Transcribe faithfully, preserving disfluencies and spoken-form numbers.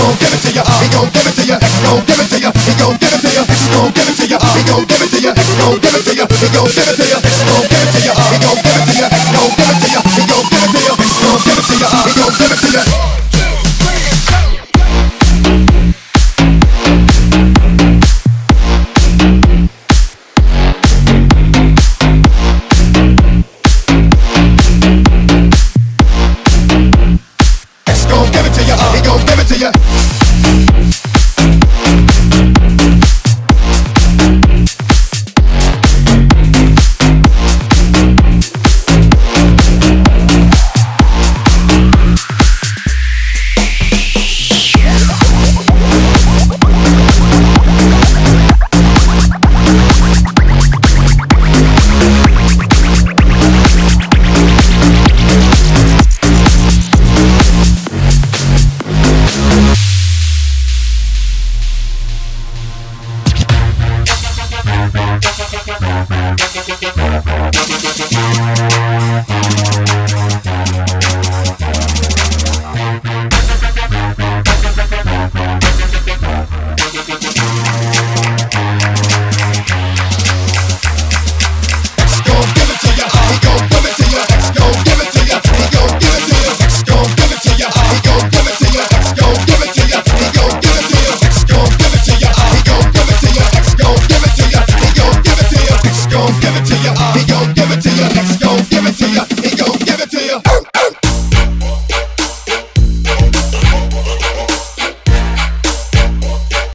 gon' give it to ya, he gon' give it to ya, he gon' give it to ya, he gon' give it to ya, he gon' give it to ya, he gon' give it to ya, he gon' give it to ya, he gon' give it to ya, he gon' give it to ya, he gon' give it to ya, he gon' give it to ya, he gon' give it to ya, he gon' give it to ya, he gon' give it to ya, he gon' give